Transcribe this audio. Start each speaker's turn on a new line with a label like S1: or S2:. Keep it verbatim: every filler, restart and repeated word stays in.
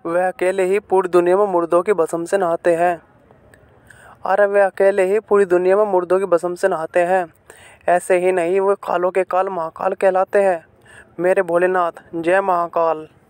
S1: वह अकेले ही पूरी दुनिया में मुर्दों की भस्म से नहाते हैं। अरे वे अकेले ही पूरी दुनिया में मुर्दों की भस्म से नहाते हैं। ऐसे ही नहीं, वो कालों के काल महाकाल कहलाते हैं। मेरे भोलेनाथ, जय महाकाल।